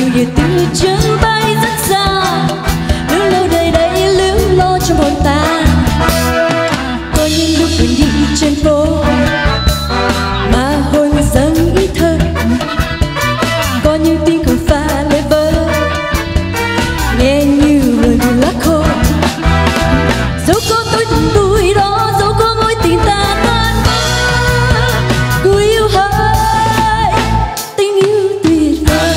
giờ tiếng chân bay rất xa, lướt lâu đời đây lướt lo trong hồn ta. Có những lúc mình đi trên phố mà hồn dâng ý thơ, có những tiếng còn pha lê vơ nghe như lời buồn lá khô. Dẫu có tôi vui đó, dẫu có mối tình ta tan vỡ, cô yêu hỡi tình yêu tuyệt vời.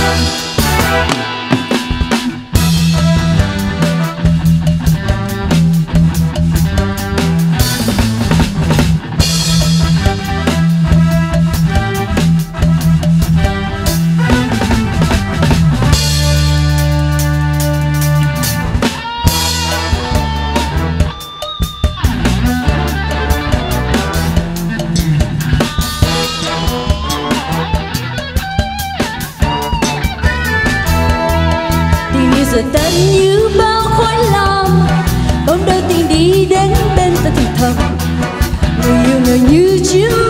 Giờ tan như bao khói lam, bóng đôi tình đi đến bên ta thì thầm, người yêu nào như chiếc